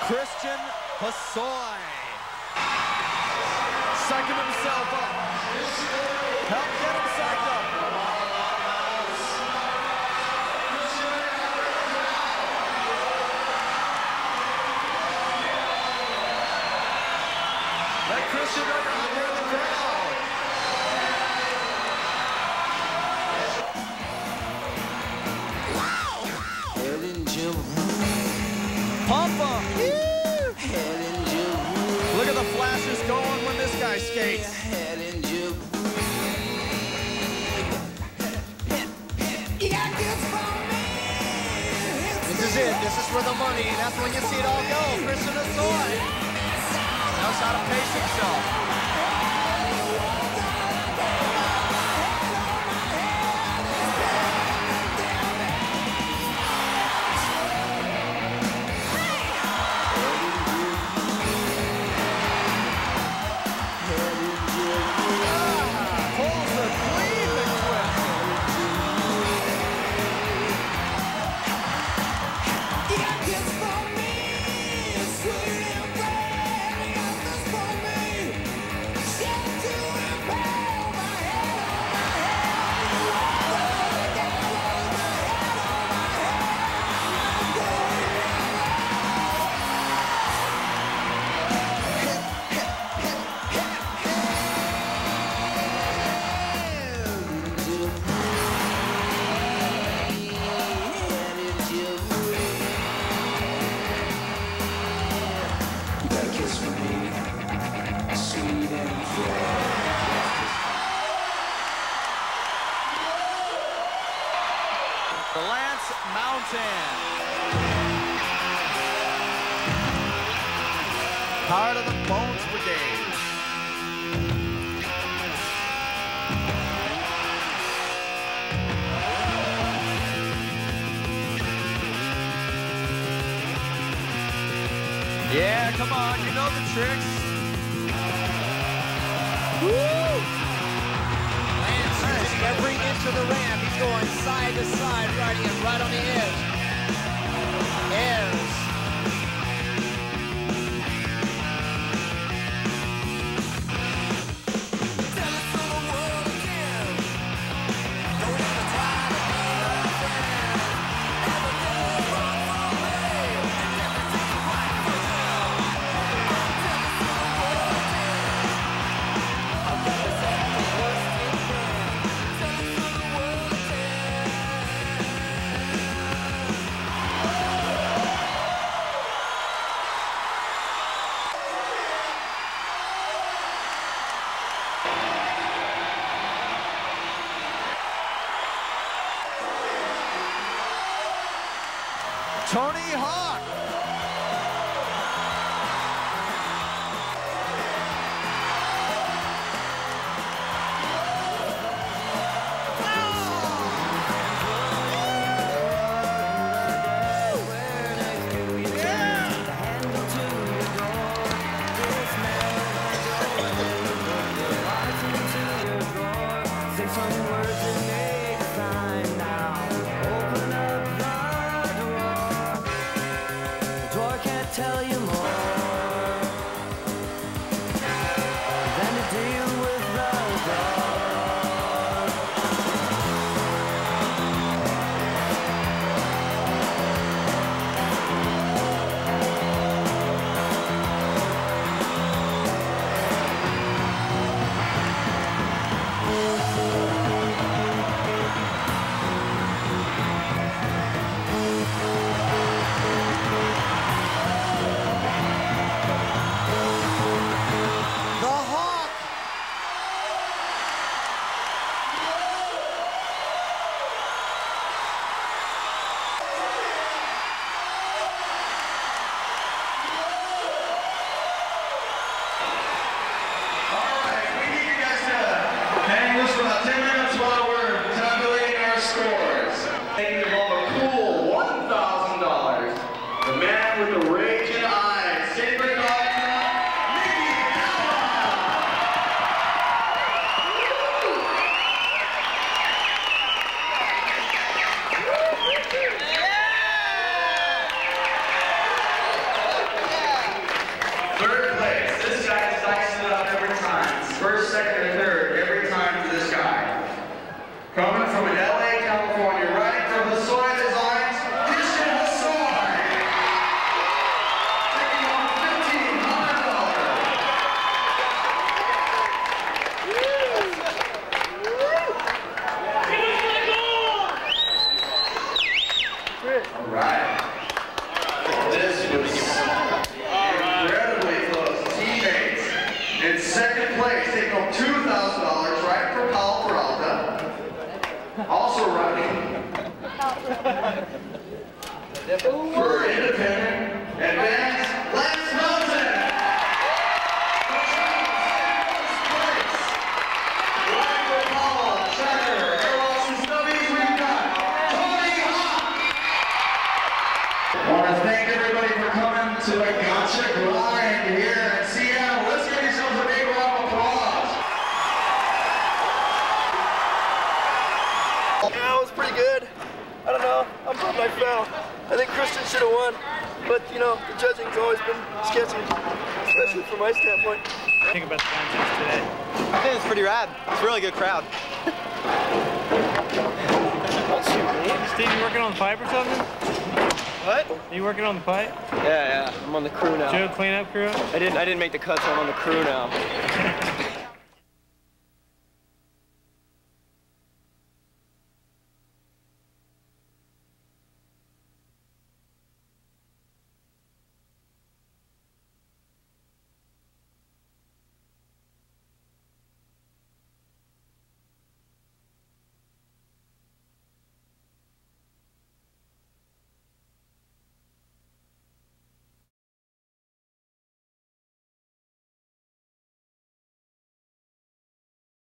Christian Hosoi. Psyching himself up. Help get him psyched up. Let Christian know you're out there in the crowd. Pump up. Look at the flashes going when this guy skates. This is it. This is for the money. That's when you see it all go. Christian Hosoi knows how to pace himself. The Lance Mountain. Part of the Bones Brigade. Yeah, come on, you know the tricks. Woo! Lance using every inch of the ramp. He's going side to side, riding it right on the edge. Airs. Tony Hawk. Tell you more than to deal with the dark. With the raging eyes, sacred Third place. This guy is dicing it up every time. First, second, and third every time for this guy. Coming from LA, California, riding from Hassoy Designs, Christian Hassoy. Taking on $1,500. All right. This was incredibly close. Teammates in second place, taking home $2,000, right from Powell Peralta. Also running for independent advanced Lance Melton. First place. Right for Powell, Checker, Airloss and Stubbies, we've got Tony Hawk. I want to thank everybody for coming to the Gotcha Grind here in Seattle. Let's give yourselves a big round of applause. Yeah, it was pretty good. I don't know. I'm bummed I fell. I think Christian should have won. But, you know, the judging's always been sketchy, especially from my standpoint. Think about the contest today. I think it's pretty rad. It's a really good crowd. Steve, you working on the pipe or something? What? Are you working on the pipe? Yeah. I'm on the crew now. Joe, cleanup crew? I didn't make the cut, so I'm on the crew now.